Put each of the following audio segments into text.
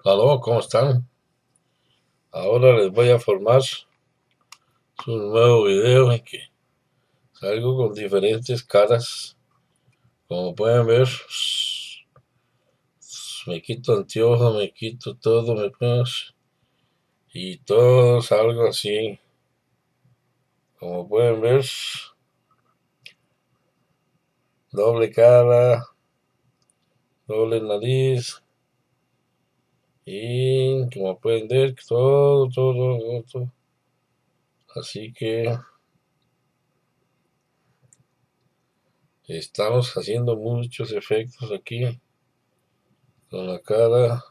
Aló, ¿cómo están? Ahora les voy a formar un nuevo video en que salgo con diferentes caras. Como pueden ver, me quito anteojos, me quito todo, me pongo y todo salgo así. Como pueden ver, doble cara, doble nariz y como pueden ver, todo. Así que estamos haciendo muchos efectos aquí con la cara.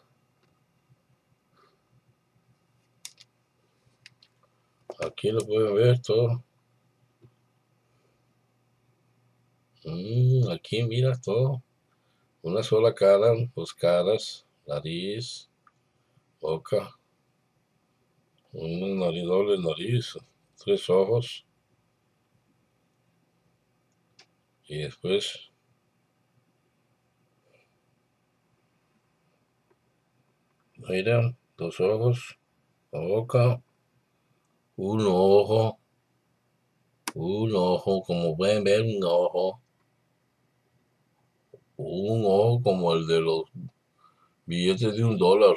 Aquí lo pueden ver todo. Aquí mira todo. Una sola cara, dos caras, nariz, boca, una nariz, doble nariz, tres ojos y después, mira, dos ojos, la boca, un un ojo, como pueden ver, un ojo como el de los billetes de $1,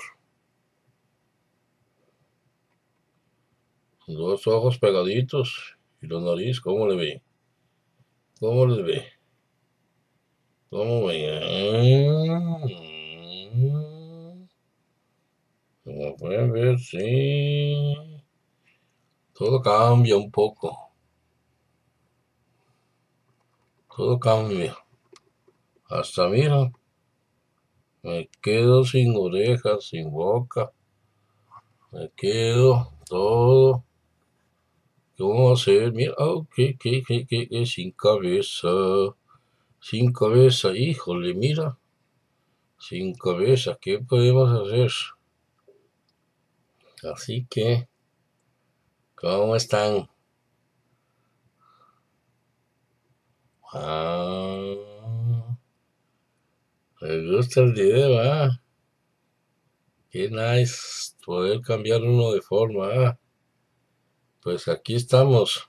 dos ojos pegaditos y la nariz, ¿cómo le ve? ¿Cómo le ve? ¿Cómo ve? Como pueden ver, sí. Todo cambia un poco. Todo cambia. Hasta mira, me quedo sin orejas, sin boca. Me quedo todo. ¿Cómo va a ser? Mira, oh, qué, sin cabeza. Sin cabeza, híjole, mira. Sin cabeza, ¿qué podemos hacer? Así que, ¿cómo están? Ah, me gusta el video, ah. Qué nice poder cambiar uno de forma, ah. Pues aquí estamos.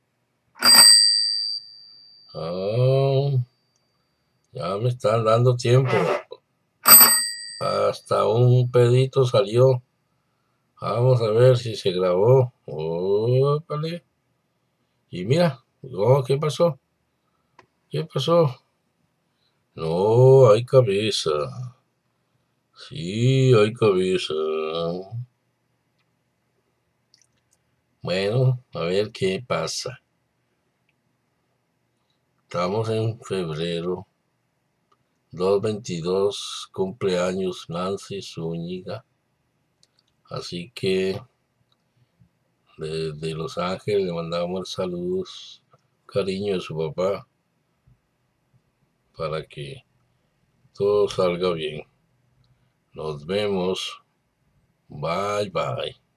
Ah, ya me están dando tiempo. Hasta un pedito salió. Vamos a ver si se grabó. Ópale. Y mira, oh, ¿qué pasó? ¿Qué pasó? No, hay cabeza. Sí, hay cabeza. Bueno, a ver qué pasa. Estamos en febrero. 2/22, cumpleaños Nancy Zúñiga. Así que desde Los Ángeles le mandamos saludos, cariño de su papá, para que todo salga bien. Nos vemos. Bye bye.